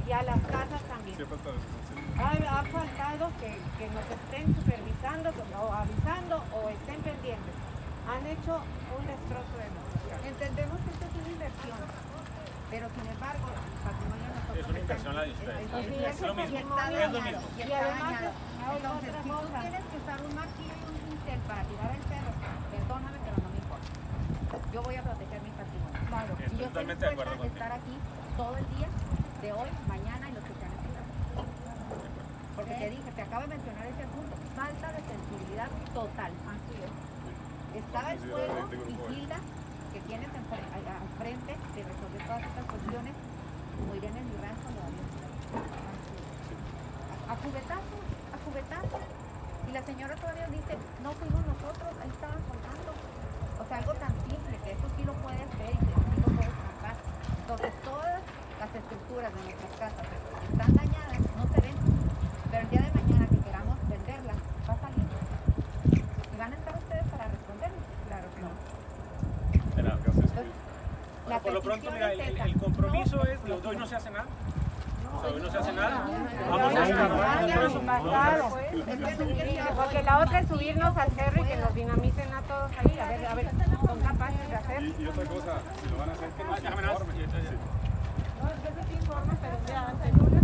y a las casas también. Ha faltado que nos estén supervisando o avisando o estén pendientes. Han hecho un destrozo de nosotros. Entendemos que esto es una inversión, pero sin embargo, el patrimonio de nosotros es una inversión la de ustedes. es lo mismo. Y además, entonces, si tú tienes que usar un martillo y un cincel para tirar el perro, perdóname, pero no me importa. Yo voy a proteger mi patrimonio. Claro. Y yo estoy dispuesta a estar aquí todo el día, de hoy, mañana y los que sean necesarios. Porque te dije, te acabo de mencionar ese asunto, falta de sensibilidad total. Así es. Estaba el fuego y Gilda, que tienes al frente de resolver todas estas cuestiones, como Irene en mi rancho, lo había a cubetazos. Y la señora todavía dice, no fuimos nosotros, ahí estaban soltando. O sea, algo tan simple, que eso sí lo puedes ver y que sí lo puedes tratar. Entonces, todas las estructuras de nuestras casas que están dañadas no se ven, pero el día de mañana que queramos venderlas, va a salir. ¿Y van a estar ustedes para respondernos? Claro que no. Bueno, por lo pronto, mira, el compromiso es, de hoy no se hace nada. O sea, hoy no se hace nada. Vamos a estar porque la otra es subirnos al cerro y que nos dinamiten a todos ahí. A ver, son capaces de hacer. Y otra cosa, si lo van a hacer, que no se informen. No, yo sí te informo, pero ya antes.